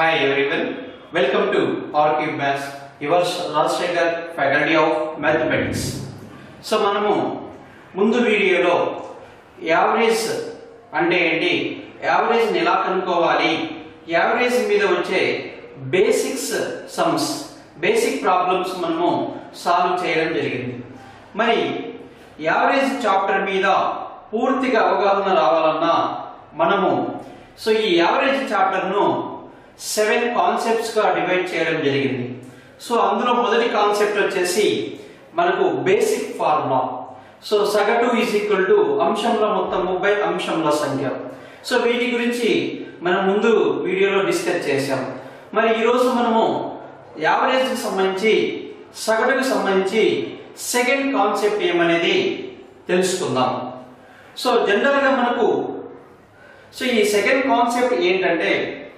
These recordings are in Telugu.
Hi everyone, welcome to RQ Maths, yours Rajshekhar, Faculty of Mathematics. So మనము ముందు వీడియోలో యావరేజ్ అంటే ఏంటి, యావరేజ్ ని ఎలా కనుక్కోవాలి, యావరేజ్ మీద వచ్చే బేసిక్స్ సమ్స్, బేసిక్ ప్రాబ్లమ్స్ మనము సాల్వ్ చేయడం జరిగింది. మరి యావరేజ్ చాప్టర్ మీద పూర్తిగా అవగాహన రావాలన్నా మనము ఈ యావరేజ్ చాప్టర్ ను 7 కాన్సెప్ట్స్ గా డివైడ్ చేయడం జరిగింది. సో అందులో మొదటి కాన్సెప్ట్ వచ్చేసి మనకు బేసిక్ ఫార్ములా. సో సగటు ఈజ్ ఈక్వల్ టు అంశంల మొత్తము బై అంశంల సంఖ్య. సో వీటి గురించి మనం ముందు వీడియోలో డిస్కస్ చేసాం. మరి ఈరోజు మనము యావరేజ్ కి సంబంధించి, సగటుకు సంబంధించి సెకండ్ కాన్సెప్ట్ ఏమనేది తెలుసుకుందాం. సో జనరల్ గా మనకు ఈ సెకండ్ కాన్సెప్ట్ ఏంటంటే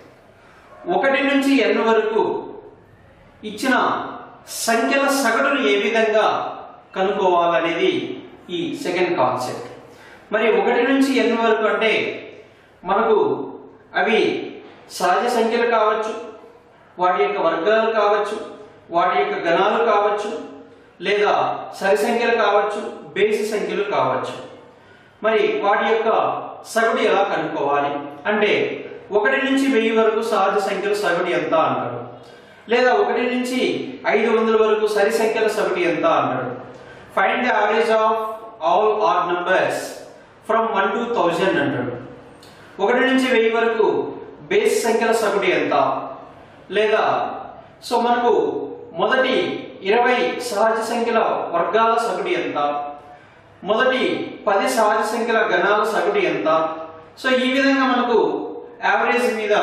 1 నుంచి n వరకు ఇచ్చిన సంఖ్యల సగటును ఏ విధంగా కనుక్కోవాలనేది ఈ సెకండ్ కాన్సెప్ట్. మరి 1 నుంచి n వరకు అంటే మనకు అవి సహజ సంఖ్యలు కావచ్చు, వాటి యొక్క వర్గాలు కావచ్చు, వాటి యొక్క గణాలు కావచ్చు, లేదా సరి సంఖ్యలు కావచ్చు, బేసి సంఖ్యలు కావచ్చు. మరి వాటి యొక్క సగటు ఎలా కనుక్కోవాలి అంటే 1 నుంచి 1000 వరకు సహజ సంఖ్యల సగటు ఎంత అంటారు, లేదా 1 నుంచి 500 వరకు సరి సంఖ్యల సగటు ఎంత అంటారు. Find the average of all odd numbers from 1 to 1000 అంటాడు. 1 నుంచి 1000 వరకు బేసి సంఖ్యల సగటు ఎంత, లేదా మనకు మొదటి 20 సహజ సంఖ్యల వర్గాల సగటు ఎంత, మొదటి 10 సహజ సంఖ్యల గణాల సగటు ఎంత. ఈ విధంగా మనకు యావరేజ్ మీద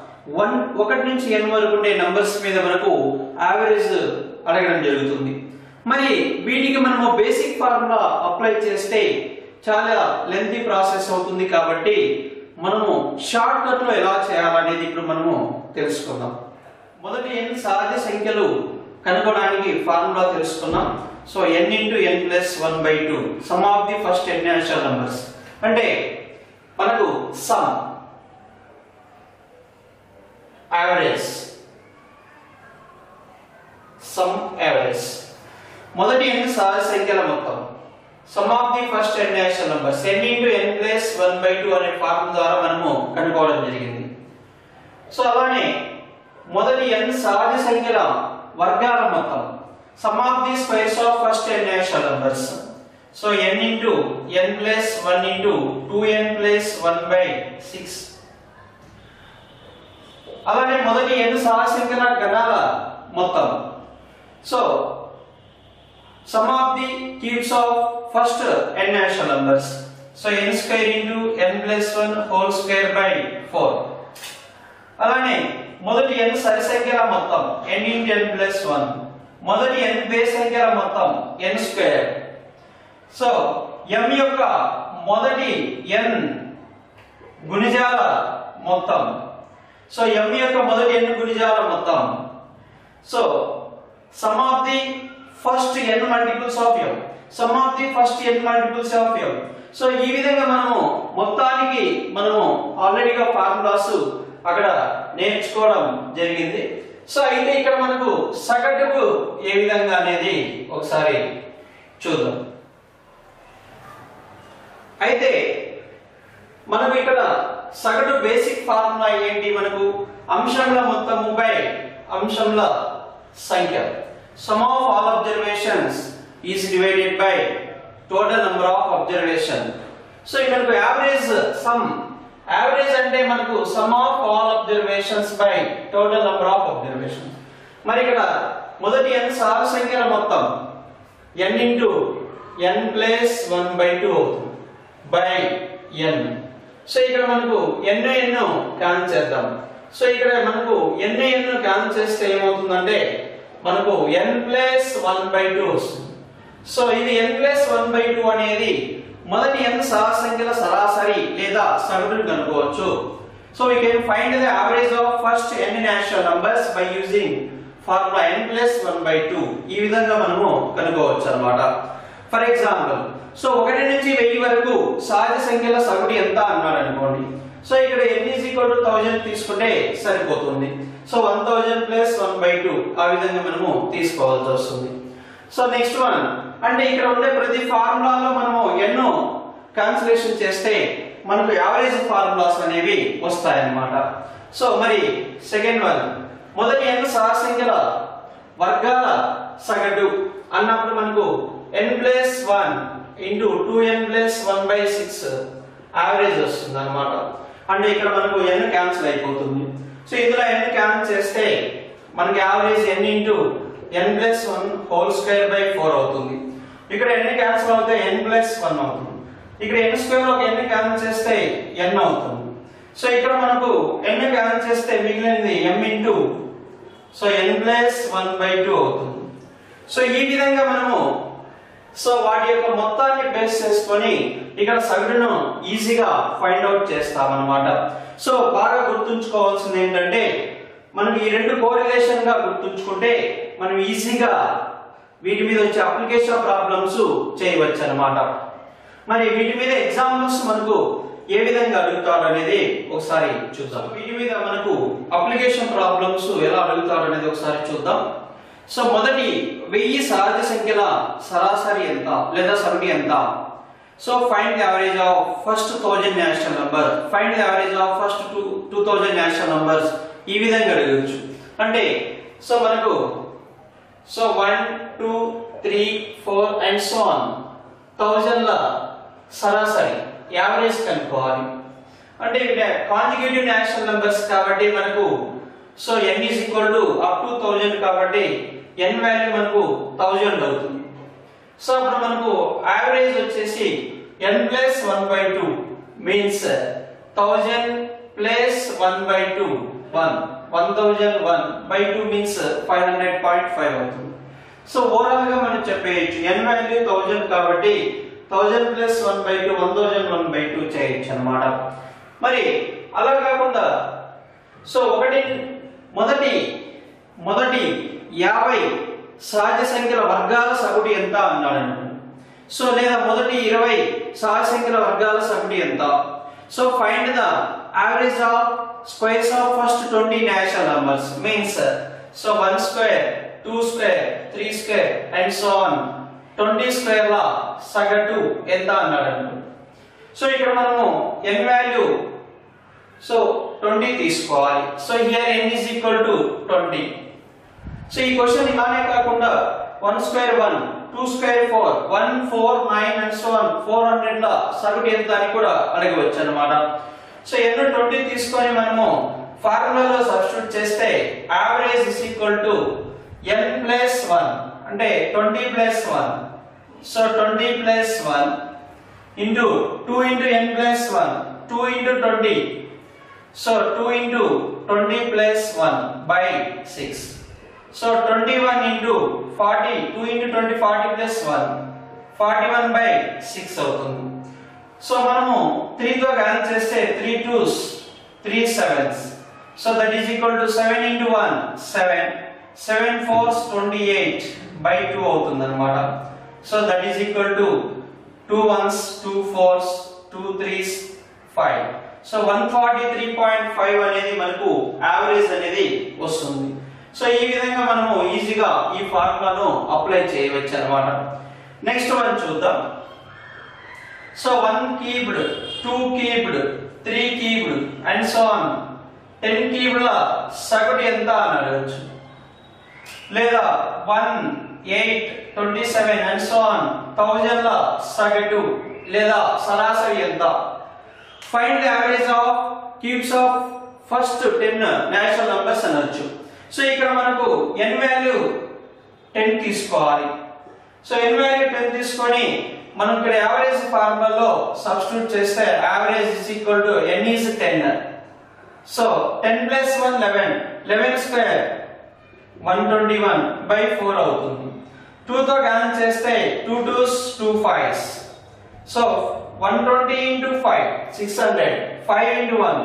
1 నుంచి n వరకు ఉండే నంబర్స్ మీద మనకు యావరేజ్ అడగడం జరుగుతుంది. మరి వీటికి మనము బేసిక్ ఫార్ములా అప్లై చేస్తే చాలా లెంతీ ప్రాసెస్ అవుతుంది, కాబట్టి మనము షార్ట్ కట్ లో ఎలా చేయాలనేది ఇప్పుడు మనము తెలుసుకుందాం. మొదటి n సహజ సంఖ్యలు కనుగొనడానికి ఫార్ములా తెలుసుకున్నాం. So n into n plus 1/2 sum of the first n natural numbers అంటే మనకు సమ్ యావరేజ్, సమ్ యావరేజ్ మొదటి n సహజ సంఖ్యల మొత్తం, sum of the first n natural numbers n into n plus 1/2 అనే ఫార్ములా ద్వారా మనము కనుక్కోవడం జరిగింది. సో అలానే మొదటి n సహజ సంఖ్యల వర్గాల మొత్తం, sum of the squares of first n natural numbers. So n into n plus 1 into 2n plus 1/6. అలానే మొదటి n సహజ సంఖ్యల గణాల మొత్తం, so sum of the cubes of first n natural numbers. So n square into n plus 1 whole square by 4. అలానే మొదటి n సరి సంఖ్యల మొత్తం n into n plus 1, మొదటి n బేస్ సంఖ్యల మొత్తం n స్క్వేర్. సో m యొక్క మొదటి n గుణిజాల మొత్తం, సో m యొక్క మొదటి n గుణిజాల మొత్తం, so sum of the first n multiples of m, sum of the first n multiples of m. So ఈ విధంగా మనము మొత్తానికి మనము ఆల్రెడీగా ఫార్ములాస్ అక్కడ నేర్చుకోవడం జరిగింది. సో అయితే ఇక్కడ మనకు సగటుకు ఏ విధంగా అనేది ఒకసారి చూద్దాం. అయితే మనకు ఇక్కడ సగటు బేసిక్ ఫార్ములా ఏంటి, మనకు అంశంల మొత్తము బై అంశంల సంఖ్య, sum of all observations is divided by total number of observation. So ఇక్కడ మనకు యావరేజ్ సమ్, యావరేజ్ అంటే మనకు sum of all observations by total number of observations. మరి ఇక్కడ మొదటి n సహజ సంఖ్యల మొత్తం n into n plus 1/2 అవుతుంది బై n. సో ఇక్కడ మనకు n క్యాన్సిల్ చేద్దాం. సో ఇక్కడ మనకు n క్యాన్సిల్ చేస్తే ఏమవుతుందంటే మనకు n plus 1/2 వస్తుంది. సో ఇది n plus 1/2 అనేది మొదటి n సహజ సంఖ్యల సరాసరి లేదా సగటును కనుక్కోవచ్చు. So we can find the average of first n natural numbers by using formula n plus 1/2. ఈ విధంగా మనము కనుక్కోవచ్చు అన్నమాట. ఫర్ ఎగ్జాంపుల్, సో 1 నుంచి 1000 వరకు సహజ సంఖ్యల సగటు ఎంత అన్నాడు అనుకోండి. సో ఇక్కడ n is equal to 1000 తీసుకుంటే సరిపోతుంది. సో 1000 plus 1/2 ఆ విధంగా మనము తీసుకోవాల్సి వస్తుంది. సో నెక్స్ట్ వన్ అంటే ఇక్కడ ఉండే ప్రతి ఫార్ములాలో మనము ఎన్నో క్యాన్సిలేషన్ చేస్తే మనకు యావరేజ్ ఫార్ములాస్ అనేవి వస్తాయి అన్నమాట. సో మరి సెకండ్ వన్ మొదటి n సహసంఖ్యల వర్గాల సగటు అన్నప్పుడు మనకు n+1 into 2n plus 1/6 average వస్తుంది అన్నమాట. అంటే ఇక్కడ మనకు n క్యాన్సిల్ అయిపోతుంది. సో ఇందులో n క్యాన్సిల్ చేస్తే మనకి average n into n+1 whole square by 4 అవుతుంది. ఇక్కడ n క్యాన్సిల్ అవుతే n+1 అవుతుంది. ఇక్కడ n స్క్వేర్ ఒక n క్యాన్సిల్ చేస్తే n అవుతుంది. సో ఇక్కడ మనకు n క్యాన్సిల్ చేస్తే మిగిలినది m into సో n+1/2 అవుతుంది. సో ఈ విధంగా మనము సో వాటి యొక్క మొత్తాన్ని బేస్ చేసుకొని ఇక్కడ సగటును ఈజీగా ఫైండ్ అవుట్ చేస్తాం అన్నమాట. సో బాగా గుర్తుంచుకోవాల్సింది ఏంటంటే మనకి ఈ రెండు కోరిలేషన్ గా గుర్తుంచుకుంటే మనం ఈజీగా వీటి మీద వచ్చే అప్లికేషన్ ప్రాబ్లమ్స్ చేయవచ్చు అన్నమాట. మరి వీటి మీద ఎగ్జాంపుల్స్ మనకు ఏ విధంగా అడుగుతారు అనేది ఒకసారి చూద్దాం. వీటి మీద మనకు అప్లికేషన్ ప్రాబ్లమ్స్ ఎలా అడుగుతారు అనేది ఒకసారి చూద్దాం. సో మొదటి 1000 సహజ సంఖ్యల సరాసరి ఎంత లేదా సగటు ఎంత? So find the average of first 1000 national number, find the average of first 2000 national numbers ఈ విధంగా అడగొచ్చు. అంటే సో మనకు సో 1 2 3 4 అండ్ సో ఆన్ 1000 ల సరాసరి యావరేజ్ కనుక్కోవాలి. అంటే కాంజుగేటివ్ నేషనల్ నంబర్స్ కాబట్టి మనకు so n is equal to up to 1000 కాబట్టి n వాల్యూ మనకు 1000 అవుతుంది. సో అప్పుడు మనకు యావరేజ్ వచ్చేసి n+1/2 మీన్స్ 1000 plus 1/2 1001/2 మీన్స్ 500.5 అవుతుంది. సో ఓవరాల్ గా మనం చెప్పేయచ్చు n వాల్యూ 1000 కాబట్టి 1000 plus 1/2 1001/2 చేయొచ్చు అన్నమాట. మరి అలా కాకుండా సో మొదటి 50 సహజ సంఖ్యల వర్గాల సగటు ఎంత అన్నాడు. సో లేదా మొదటి 20 సహజ సంఖ్యల వర్గాల సగటు ఎంత? So find the average of squares of first 20 national numbers means so 1 square 2 square 3 square and so on 20 square ల సగటు ఎంత అన్నాడు. సో ఇక్కడ మనము n వాల్యూ సో 20 తీసుకోవాలి. So here n is equal to 20. So ఈ క్వశ్చన్ ఇలానే కాకుండా 1 square 1 2 square 4 1 4 9 and so on 400 ల సగటు ఎంత అని కూడా అడగవచ్చు అన్నమాట. సో n 20 తీసుకొని మనము ఫార్ములాలో సబ్స్టిట్యూట్ చేస్తే average is equal to n+1 అంటే 20 + 1 so 20 + 1 into 2 into n+1 2 into 20 so 2 into 20 plus 1 by 6 so 21 into 40 2 into 20 40 plus 1 41 by 6 అవుతుంది. సో మనము 3 తో క్యాన్సిల్ చేస్తే 3 2s 3 7s so that is equal to 7 into 1 7 7 4s 28 by 2 అవుతుంది అన్నమాట. So that is equal to 2 1s 2 4s 2 3s 5 so 143.5 అనేది మనకు యావరేజ్ అనేది వస్తుంది. సో ఈ విధంగా మనము ఈజీగా ఈ ఫార్ములాను అప్లై చేయవచ్చు అన్నమాట. నెక్స్ట్ వన్ చూద్దాం. So 1 cubed 2 cubed 3 cubed and so on 10 క్యూబ్ల సగటు ఎంత అని అడగచ్చు. లేదా 1 8 27 అండ్ సో ఆన్ 1000 ల సగటు లేదా సరాసరి ఎంత? Find the average of cubes of first 10 national numbers అనొచ్చు. సో ఇక్కడ మనకు n వాల్యూ 10 తీసుకోవాలి. సో n వాల్యూ 10 తీసుకొని మనం ఇక్కడ యావరేజ్ ఫార్ములాలో సబ్స్టిట్యూట్ చేస్తే average is equal to n is 10. So 10 plus 1 11 11 square 121 by 4 అవుతుంది. 2 తో క్యాన్సిల్ చేస్తే 2 2s 2 5s so 120 into 5 600 5 into 1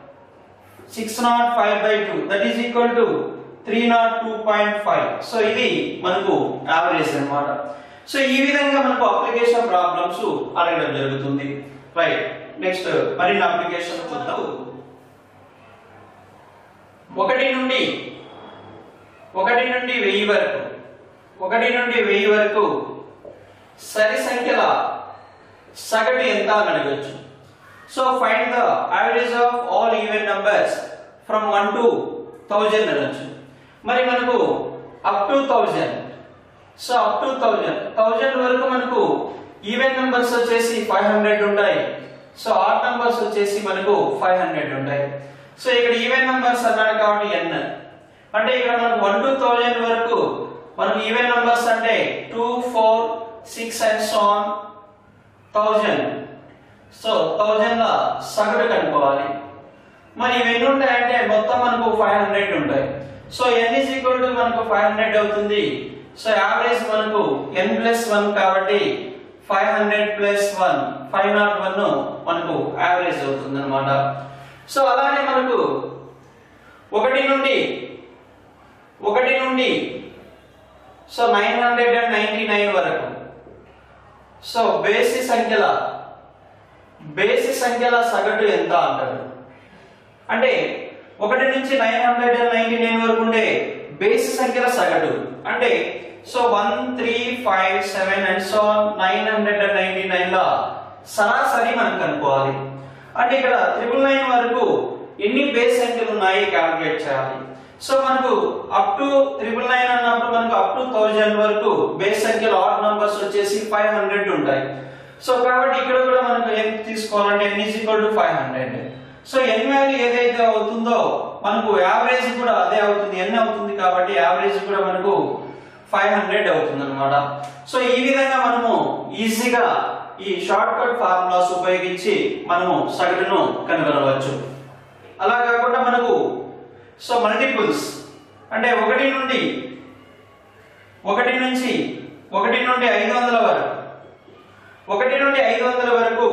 605 by 2 that is equal to 302.5 so ఇది మనకు యావరేజ్ అన్నమాట. సో ఈ విధంగా మనకు అప్లికేషన్ ప్రాబ్లమ్స్ అడగడం జరుగుతుంది. రైట్. నెక్స్ట్ మరిన్ని అప్లికేషన్ చూద్దాం. 1 నుండి 1000 వరకు 1 నుండి 1000 వరకు సరి సంఖ్యల సగటు ఎంత అని అడగొచ్చు. So find the average of all even numbers from 1 to 1000 అనొచ్చు. మరి మనకు up to 1000, so up to 1000 వరకు మనకు ఈవెన్ నంబర్స్ వచ్చేసి 500 ఉంటాయి. సో ఆడ్ నంబర్స్ వచ్చేసి మనకు 500 ఉంటాయి. సో ఇక్కడ ఈవెన్ నంబర్స్ అన్నాడు కాబట్టి n, అంటే ఇక్కడ మనకు 1 to 1000 వరకు మనకు ఈవెన్ నంబర్స్ అంటే 2, 4, 6 అండ్ సో ఆన్ 1000. సో 1000 ల సగటు కనుక్కోవాలి. మరి ఇవి ఎన్ని ఉంటాయంటే మొత్తం మనకు 500 ఉంటాయి. So n is equal to మనకు 500 అవుతుంది. సో యావరేజ్ మనకు n plus 1 కాబట్టి 500 plus 1 501 మనకు యావరేజ్ అవుతుంది అన్నమాట. సో అలానే మనకు 1 నుండి సో 999 వరకు సో బేసి సంఖ్యల సగటు ఎంత అంటారు అంటే 1 నుంచి 999 వరకు ఉండే బేసి సంఖ్యల సగటు అంటే సో 1, 3, 5, 7 అండ్ సో 999 ల సరాసరి మనం కనుక్కోవాలి. అంటే ఇక్కడ 999 వరకు ఎన్ని బేస్ సంఖ్యలు ఉన్నాయి క్యాలిక్యులేట్ చేయాలి. సో మనకు అప్ టు 999 అన్నప్పుడు మనకు అప్ టు 1000 వరకు బేస్ సంఖ్యలు ఆడ్ నంబర్స్ వచ్చేసి 500 ఉంటాయి. సో కాబట్టి ఇక్కడ కూడా మనకు ఏం తీసుకోవాలంటే n is equal to 500. So n value ఏదైతే అవుతుందో మనకు యావరేజ్ కూడా అదే అవుతుంది, n అవుతుంది కాబట్టి యావరేజ్ కూడా మనకు 500 అవుతుంది అన్నమాట. సో ఈ విధంగా మనము ఈజీగా ఈ షార్ట్ కట్ ఫార్ములాస్ ఉపయోగించి మనము సగటును కనుగొనవచ్చు. అలా కాకుండా మనకు సో మల్టిపుల్స్ అంటే 1 నుంచి 500 వరకు 1 నుండి 500 వరకు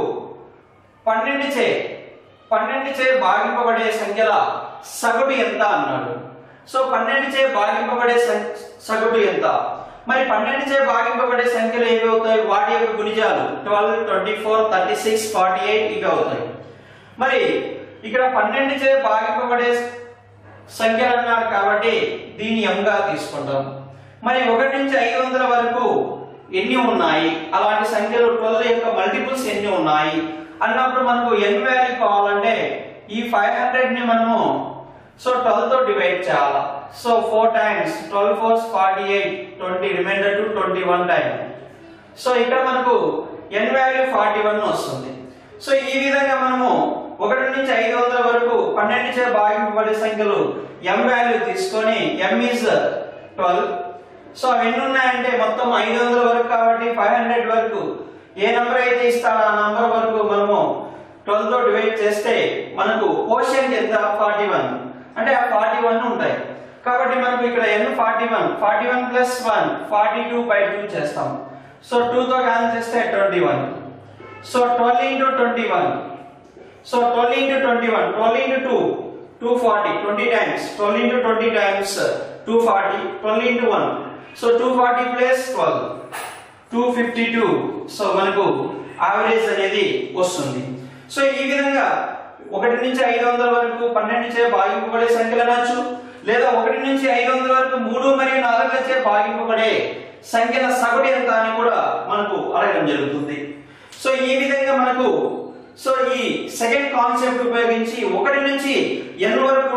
12 చే భాగింపబడే సంఖ్యల సగటు ఎంత అన్నాడు. సో 12 చే భాగింపబడే సగటు ఎంత? మరి 12 చే భాగింపబడే సంఖ్యలు ఏవి అవుతాయి? వాటి యొక్క గుణిజాలు 12, 24, 36, 48 ఇవి అవుతాయి. మరి ఇక్కడ 12 చే భాగింపబడే సంఖ్యలు అన్నారు కాబట్టి దీన్ని m గా తీసుకుంటాం. మరి 1 నుంచి 500 వరకు ఎన్ని ఉన్నాయి, అలాంటి సంఖ్యలు 12 యొక్క మల్టిపుల్స్ ఎన్ని ఉన్నాయి అన్నప్పుడు మనకు n వాల్యూ కావాలంటే ఈ 500 ని మనము సో 12 తో డివైడ్ చేయాలి. So 4 times 12 4 48 20 remainder two 21 time. So ఇక్కడ మనకు n వాల్యూ 41 వస్తుంది. సో ఈ విధంగా మనము 1 నుంచి 500 వరకు 12 చే భాగింపబడే సంఖ్యలు m వాల్యూ తీసుకొని m is 12. సో అవి ఎన్ని ఉన్నాయంటే మొత్తం 500 వరకు కాబట్టి 500 వరకు ఏ నంబర్ అయితే ఇస్తారో ఆ నంబర్ వరకు మనము 12 తో డివైడ్ చేస్తే మనకు కోషియంట్ ఎంత? 41. అంటే ఆ 41 ఉంటాయి కాబట్టి మనకు ఇక్కడ n 41 plus 1 42/2 చేస్తాం. సో 2 తో క్యాన్సిల్ చేస్తే 21. So 12 into 21. So 12 into 21 12 into 2 240 20 times 12 into 20 times 240 12 into 1. So 240 plus 12 252. So మనకు యావరేజ్ అనేది వస్తుంది. సో ఈ విధంగా 1 నుంచి 500 వరకు 12 చే భాగింపబడే సంఖ్యలు అనొచ్చు, లేదా 1 నుంచి 500 వరకు 3 మరియు 4 చే భాగింపబడే సంఖ్యల సగటు ఎంత అని కూడా మనకు అడగడం జరుగుతుంది. సో ఈ విధంగా మనకు సో ఈ సెకండ్ కాన్సెప్ట్ ఉపయోగించి 1 నుంచి n వరకు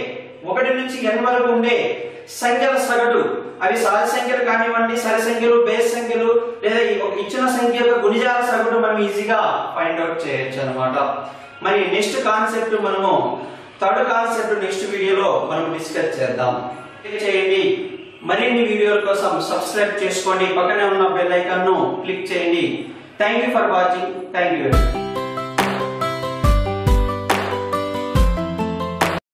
ఉండే సంఖ్యల సగటు, అవి సహజ సంఖ్యలు కానివ్వండి, సరి సంఖ్యలు, బేస్ సంఖ్యలు, లేదా ఇచ్చిన సంఖ్య యొక్క గుణిజాల సగటు మనం ఈజీగా ఫైండ్ అవుట్ చేయొచ్చు అన్నమాట. మరి నెక్స్ట్ కాన్సెప్ట్ మనము థర్డ్ కాన్సెప్ట్ నెక్స్ట్ వీడియోలో మనం డిస్కస్ చేద్దాం. చేయండి, మరిన్ని వీడియోల కోసం సబ్స్క్రైబ్ చేసుకోండి, పక్కనే ఉన్న బెల్ ఐకాన్ ను క్లిక్ చేయండి. Thank you for watching. Thank you.